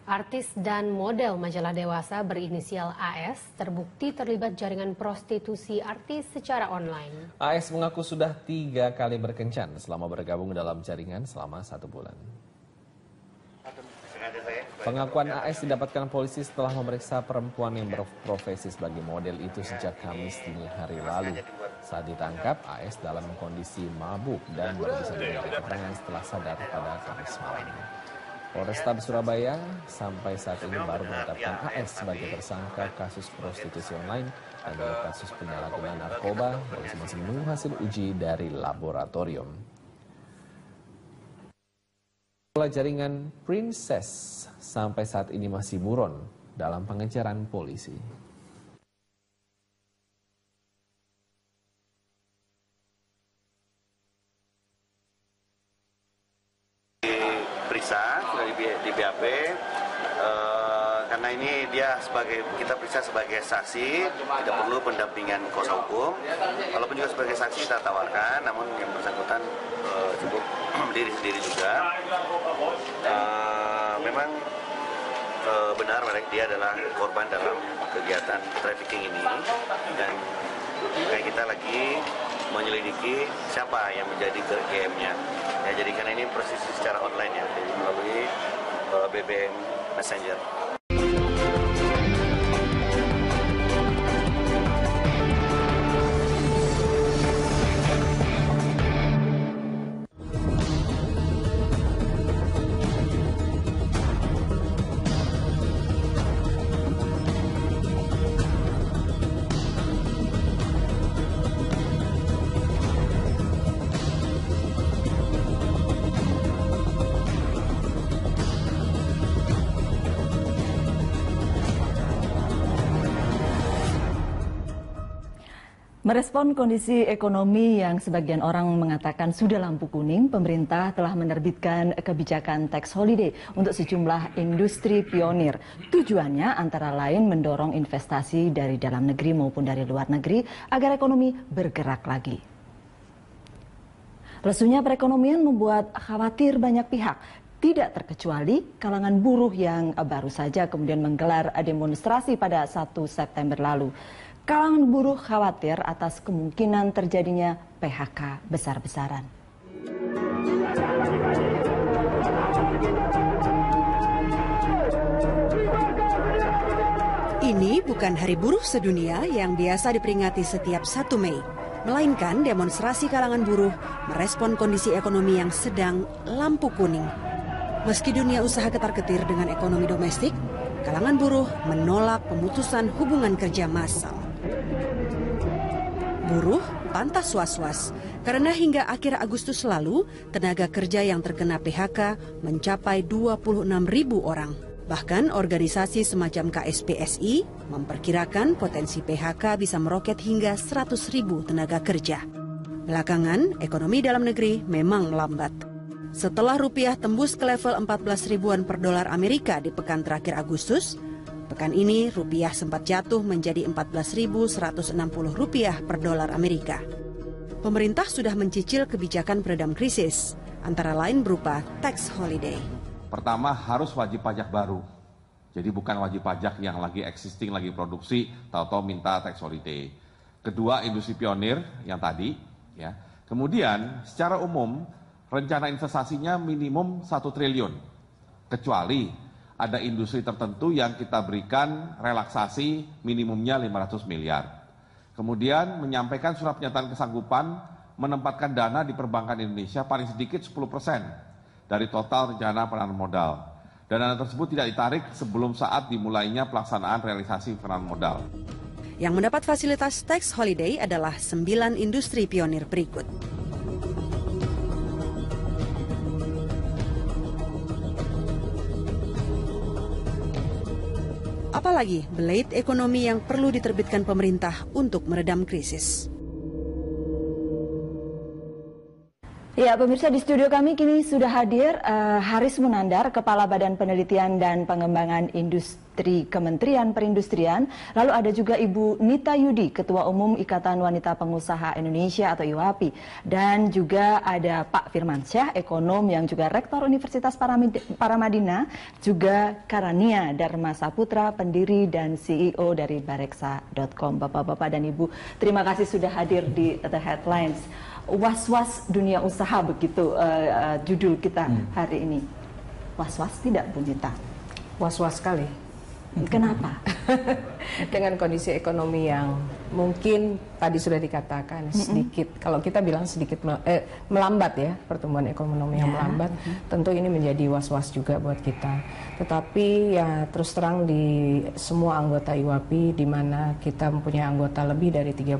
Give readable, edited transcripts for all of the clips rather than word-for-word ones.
Artis dan model majalah dewasa berinisial AS terbukti terlibat jaringan prostitusi artis secara online. AS mengaku sudah 3 kali berkencan selama bergabung dalam jaringan selama 1 bulan. Pengakuan AS didapatkan polisi setelah memeriksa perempuan yang berprofesi sebagai model itu sejak Kamis dini hari lalu. Saat ditangkap, AS dalam kondisi mabuk dan baru bisa diberi keterangan setelah sadar pada Kamis malam. Polrestabes Surabaya sampai saat ini baru menetapkan AS sebagai tersangka kasus prostitusi online dan juga kasus penyalahgunaan narkoba. Polisi masih menunggu hasil uji dari laboratorium. Jaringan Princess sampai saat ini masih buron dalam pengejaran polisi. Periksa sudah di BAP karena ini kita periksa sebagai saksi, tidak perlu pendampingan kuasa hukum. Walaupun juga sebagai saksi kita tawarkan, namun yang bersangkutan cukup berdiri sendiri juga. Memang benar dia adalah korban dalam kegiatan trafficking ini, dan kita lagi menyelidiki siapa yang menjadi GM-nya. Ya, jadi karena ini prostitusi secara online ya, jadi melalui BBM Messenger. Merespon kondisi ekonomi yang sebagian orang mengatakan sudah lampu kuning, pemerintah telah menerbitkan kebijakan tax holiday untuk sejumlah industri pionir. Tujuannya antara lain mendorong investasi dari dalam negeri maupun dari luar negeri agar ekonomi bergerak lagi. Lesunya perekonomian membuat khawatir banyak pihak. Tidak terkecuali kalangan buruh yang baru saja kemudian menggelar demonstrasi pada 1 September lalu. Kalangan buruh khawatir atas kemungkinan terjadinya PHK besar-besaran. Ini bukan Hari Buruh Sedunia yang biasa diperingati setiap 1 Mei, melainkan demonstrasi kalangan buruh merespon kondisi ekonomi yang sedang lampu kuning. Meski dunia usaha ketar-ketir dengan ekonomi domestik, kalangan buruh menolak pemutusan hubungan kerja massal. Buruh pantas was-was karena hingga akhir Agustus lalu tenaga kerja yang terkena PHK mencapai 26.000 orang. Bahkan organisasi semacam KSPSI memperkirakan potensi PHK bisa meroket hingga 100.000 tenaga kerja. Belakangan, ekonomi dalam negeri memang melambat. Setelah rupiah tembus ke level 14 ribuan per dolar Amerika di pekan terakhir Agustus, pekan ini rupiah sempat jatuh menjadi 14.160 rupiah per dolar Amerika. Pemerintah sudah mencicil kebijakan peredam krisis, antara lain berupa tax holiday. Pertama, harus wajib pajak baru. Jadi bukan wajib pajak yang lagi existing, lagi produksi, tahu-tahu minta tax holiday. Kedua, industri pionir yang tadi. Ya. Kemudian, secara umum, rencana investasinya minimum 1 triliun. Kecuali ada industri tertentu yang kita berikan relaksasi minimumnya 500 miliar. Kemudian menyampaikan surat pernyataan kesanggupan menempatkan dana di perbankan Indonesia paling sedikit 10% dari total rencana penanaman modal. Dan dana tersebut tidak ditarik sebelum saat dimulainya pelaksanaan realisasi penanaman modal. Yang mendapat fasilitas tax holiday adalah 9 industri pionir berikut. Apalagi blade ekonomi yang perlu diterbitkan pemerintah untuk meredam krisis. Ya, pemirsa, di studio kami kini sudah hadir Haris Munandar, Kepala Badan Penelitian dan Pengembangan Industri Kementerian Perindustrian. Lalu ada juga Ibu Nita Yudi, Ketua Umum Ikatan Wanita Pengusaha Indonesia atau IWAPI. Dan juga ada Pak Firmansyah, ekonom yang juga Rektor Universitas Paramadina, juga Karania Dharma Saputra, pendiri dan CEO dari Bareksa.com. Bapak-bapak dan Ibu, terima kasih sudah hadir di The Headlines. Was-was dunia usaha, begitu judul kita hari ini. Was-was tidak, Bu Nita? Was-was sekali. Kenapa? Dengan kondisi ekonomi yang mungkin tadi sudah dikatakan sedikit, kalau kita bilang sedikit melambat ya, pertumbuhan ekonomi yang melambat, tentu ini menjadi was-was juga buat kita. Tetapi ya terus terang di semua anggota IWAPI, di mana kita mempunyai anggota lebih dari 30.000,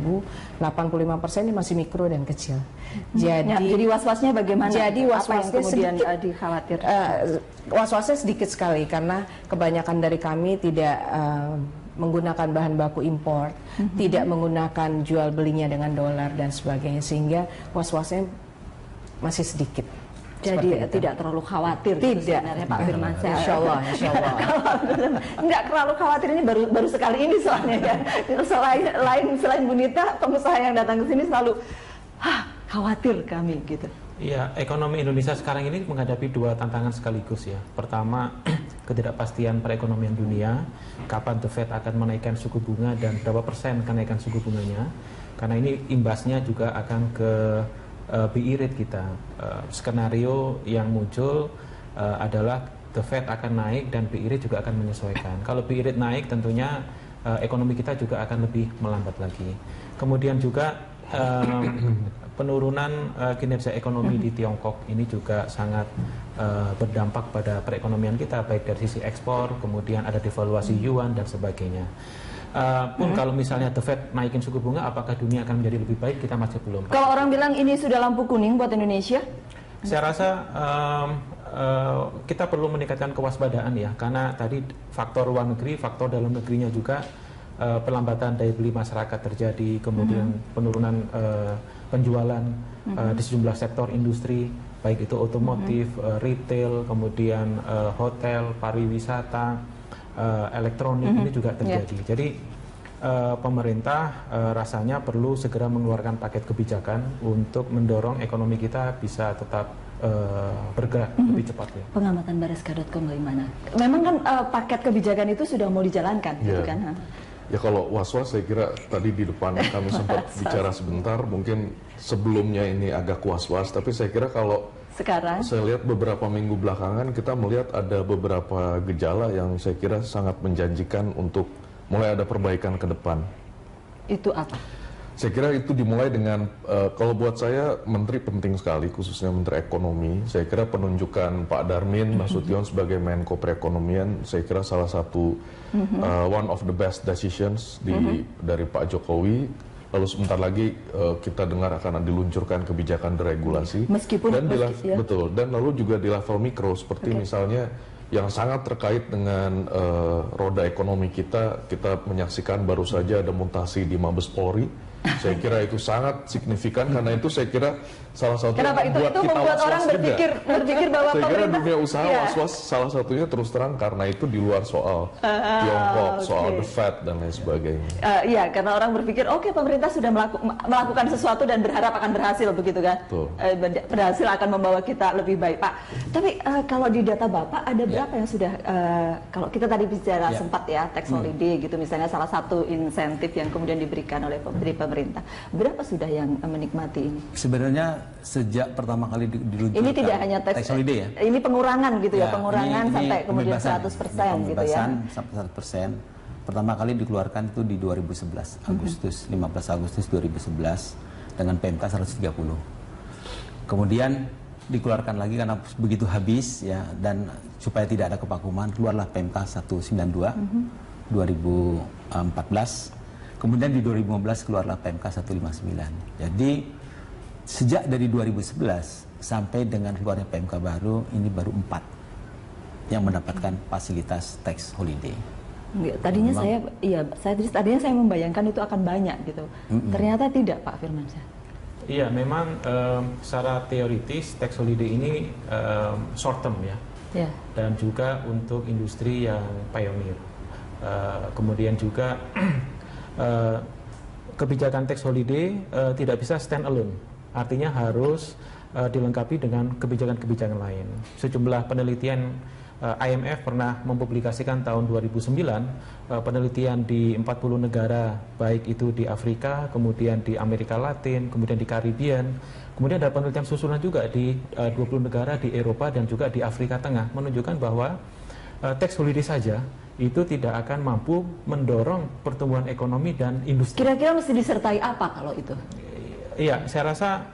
85% ini masih mikro dan kecil. Jadi was-wasnya bagaimana? Jadi was-wasnya kemudian sedikit dikhawatirkan. Was-wasnya sedikit sekali karena kebanyakan dari kami tidak menggunakan bahan baku impor, tidak menggunakan jual belinya dengan dolar dan sebagainya, sehingga was-wasnya masih sedikit. Jadi tidak terlalu khawatir. Tidak, sebenarnya Pak Firmansyah. Insya Allah. Enggak terlalu khawatir, ini baru sekali ini soalnya ya. Selain Bu Nita, pengusaha yang datang ke sini selalu khawatir kami gitu. Iya, ekonomi Indonesia sekarang ini menghadapi dua tantangan sekaligus ya. Pertama, ketidakpastian perekonomian dunia, kapan The Fed akan menaikkan suku bunga dan berapa persen kenaikan suku bunganya. Karena ini imbasnya juga akan ke BI rate kita. Skenario yang muncul adalah The Fed akan naik dan BI rate juga akan menyesuaikan. Kalau BI rate naik tentunya ekonomi kita juga akan lebih melambat lagi. Kemudian juga penurunan kinerja ekonomi di Tiongkok ini juga sangat berdampak pada perekonomian kita, baik dari sisi ekspor, kemudian ada devaluasi yuan dan sebagainya. Kalau misalnya The Fed naikin suku bunga, apakah dunia akan menjadi lebih baik? Kita masih belum. Kalau orang bilang ini sudah lampu kuning buat Indonesia? Saya rasa kita perlu meningkatkan kewaspadaan ya, karena tadi faktor luar negeri, faktor dalam negerinya juga pelambatan daya beli masyarakat terjadi, kemudian penurunan penjualan di sejumlah sektor industri, baik itu otomotif, retail, kemudian hotel, pariwisata, elektronik, ini juga terjadi. Jadi pemerintah rasanya perlu segera mengeluarkan paket kebijakan untuk mendorong ekonomi kita bisa tetap bergerak lebih cepat ya. Pengamatan Bareksa.com bagaimana? Memang kan paket kebijakan itu sudah mau dijalankan, gitu kan? Ya kalau was-was saya kira tadi di depan kami sempat bicara sebentar, mungkin sebelumnya ini agak was-was, tapi saya kira kalau sekarang saya lihat beberapa minggu belakangan kita melihat ada beberapa gejala yang saya kira sangat menjanjikan untuk mulai ada perbaikan ke depan. Itu apa? Saya kira itu dimulai dengan, kalau buat saya Menteri penting sekali, khususnya Menteri Ekonomi. Saya kira penunjukan Pak Darmin Nasution sebagai Menko Perekonomian, saya kira salah satu one of the best decisions dari Pak Jokowi. Lalu sebentar lagi kita dengar akan diluncurkan kebijakan deregulasi. Meskipun betul, dan lalu juga di level mikro seperti misalnya yang sangat terkait dengan roda ekonomi kita menyaksikan baru saja ada mutasi di Mabes Polri. Saya kira itu sangat signifikan karena itu saya kira salah satu yang membuat kita was-was berpikir bahwa saya kira dunia usaha was-was salah satunya terus terang karena itu di luar soal Tiongkok, soal The Fed dan lain sebagainya. Iya, karena orang berpikir oke, pemerintah sudah melakukan sesuatu dan berharap akan berhasil, begitu kan? Berhasil akan membawa kita lebih baik, Pak. Tapi kalau di data Bapak ada berapa yang sudah kalau kita tadi bicara sempat ya tax holiday gitu misalnya, salah satu insentif yang kemudian diberikan oleh pemerintah, berapa sudah yang menikmati ini? Sebenarnya sejak pertama kali diluncurkan ini tidak hanya tax holiday ya? Ini pengurangan gitu ya, pengurangan ini sampai kemudian 100% gitu ya? Sampai 100%. Pertama kali dikeluarkan itu di 2011, Agustus, 15 Agustus 2011 dengan PMK 130. Kemudian dikeluarkan lagi karena begitu habis ya, dan supaya tidak ada kevakuman keluarlah PMK 192 2014. Kemudian di 2015 keluarlah PMK 159. Jadi sejak dari 2011 sampai dengan keluarnya PMK baru, ini baru 4 yang mendapatkan fasilitas tax holiday. Tadinya tadinya saya membayangkan itu akan banyak gitu. Ternyata tidak, Pak Firmansyah. Iya, memang secara teoritis tax holiday ini short term ya, dan juga untuk industri yang pioneer. Kemudian juga kebijakan tax holiday tidak bisa stand alone, artinya harus dilengkapi dengan kebijakan-kebijakan lain. Sejumlah penelitian IMF pernah mempublikasikan tahun 2009 penelitian di 40 negara, baik itu di Afrika, kemudian di Amerika Latin, kemudian di Karibian, kemudian ada penelitian susulan juga di 20 negara di Eropa dan juga di Afrika Tengah, menunjukkan bahwa tax holiday saja itu tidak akan mampu mendorong pertumbuhan ekonomi dan industri. Kira-kira mesti disertai apa kalau itu? Iya, saya rasa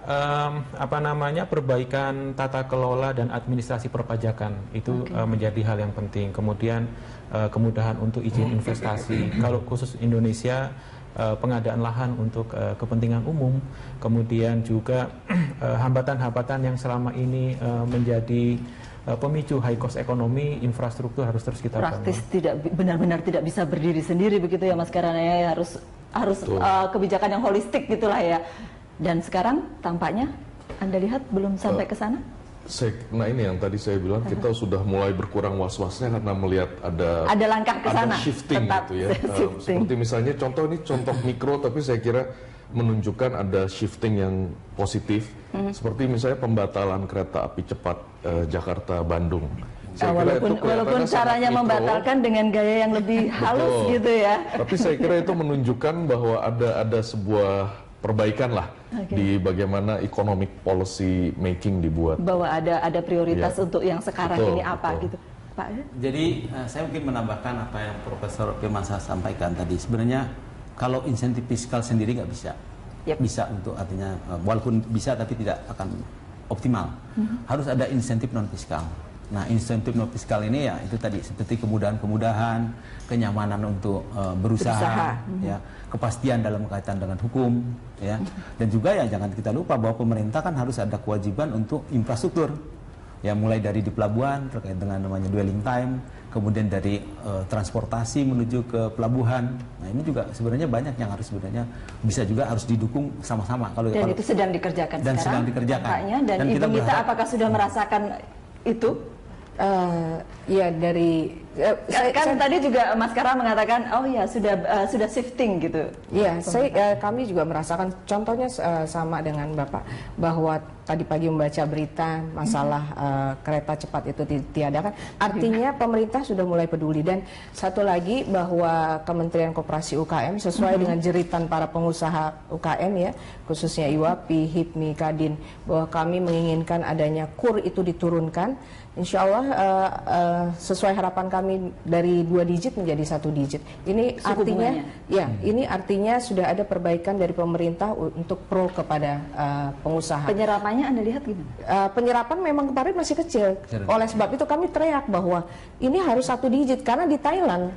perbaikan tata kelola dan administrasi perpajakan itu menjadi hal yang penting. Kemudian kemudahan untuk izin investasi. Kalau khusus Indonesia, pengadaan lahan untuk kepentingan umum. Kemudian juga hambatan-hambatan yang selama ini menjadi pemicu high cost ekonomi, infrastruktur harus terus kita bangun. Praktis tidak benar-benar tidak bisa berdiri sendiri begitu ya Mas Karana ya, harus kebijakan yang holistik gitulah ya. Dan sekarang tampaknya Anda lihat belum sampai ke sana? Nah ini yang tadi saya bilang, kita sudah mulai berkurang was-wasnya karena melihat ada langkah ke sana, shifting gitu ya. Seperti misalnya contoh mikro, tapi saya kira menunjukkan ada shifting yang positif. Seperti misalnya pembatalan kereta api cepat Jakarta-Bandung. Walaupun caranya membatalkan dengan gaya yang lebih halus gitu ya. Tapi saya kira itu menunjukkan bahwa ada sebuah perbaikan lah di bagaimana economic policy making dibuat. Bahwa ada prioritas untuk yang sekarang ini apa gitu, Pak. Jadi saya mungkin menambahkan apa yang Profesor Firmansyah sampaikan tadi. Sebenarnya kalau insentif fiskal sendiri nggak bisa, bisa untuk artinya walaupun bisa tapi tidak akan optimal. Harus ada insentif non fiskal. Nah, insentif non fiskal ini ya itu tadi seperti kemudahan-kemudahan, kenyamanan untuk berusaha, ya, kepastian dalam kaitan dengan hukum, ya, dan juga ya jangan kita lupa bahwa pemerintah kan harus ada kewajiban untuk infrastruktur, ya, mulai dari di pelabuhan terkait dengan namanya dwelling time, kemudian dari transportasi menuju ke pelabuhan. Nah, ini juga sebenarnya banyak yang harus sebenarnya bisa juga harus didukung sama-sama. Dan itu sedang dikerjakan dan sekarang. Sedang dikerjakan. Dan Ibu Mita apakah sudah merasakan itu? Ya dari kan tadi juga Mas Kara mengatakan oh ya sudah shifting gitu. Iya, kami juga merasakan contohnya sama dengan Bapak bahwa tadi pagi membaca berita masalah kereta cepat itu ditiadakan. Artinya pemerintah sudah mulai peduli. Dan satu lagi bahwa Kementerian Koperasi UKM sesuai dengan jeritan para pengusaha UKM ya, khususnya IWAPI, HIPMI, Kadin, bahwa kami menginginkan adanya KUR itu diturunkan. Insya Allah sesuai harapan kami dari 2 digit menjadi 1 digit. Ini artinya, ini artinya sudah ada perbaikan dari pemerintah untuk pro kepada pengusaha. Penyerapannya Anda lihat gimana? Penyerapan memang kemarin masih kecil. Oleh sebab itu kami teriak bahwa ini harus 1 digit karena di Thailand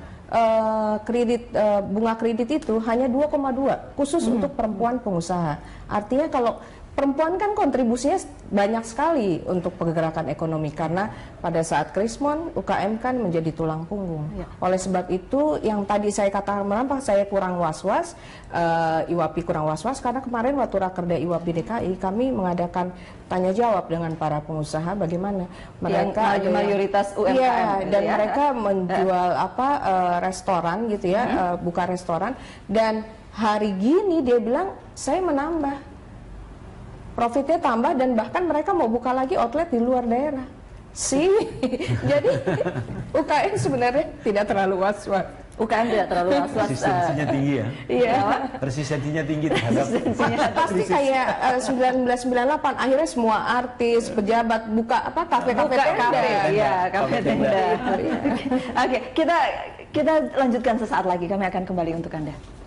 bunga kredit itu hanya 2,2 khusus untuk perempuan pengusaha. Artinya kalau perempuan kan kontribusinya banyak sekali untuk pergerakan ekonomi karena pada saat krismon UKM kan menjadi tulang punggung. Oleh sebab itu yang tadi saya katakan kenapa saya kurang was-was, IWAPI kurang was-was karena kemarin waktu Rakerda IWAPI DKI kami mengadakan tanya jawab dengan para pengusaha bagaimana mereka mayoritas UMKM dan mereka menjual restoran gitu ya, buka restoran, dan hari gini dia bilang saya menambah profitnya tambah dan bahkan mereka mau buka lagi outlet di luar daerah. Jadi UKM sebenarnya tidak terlalu was-was. UKM tidak terlalu was-was. Resistensinya tinggi ya. Iya. Resistensinya tinggi terhadap. Pasti kayak 1998 akhirnya semua artis, pejabat buka kafe-kafe tenda. Iya, kafe tenda. Oke, kita lanjutkan sesaat lagi. Kami akan kembali untuk Anda.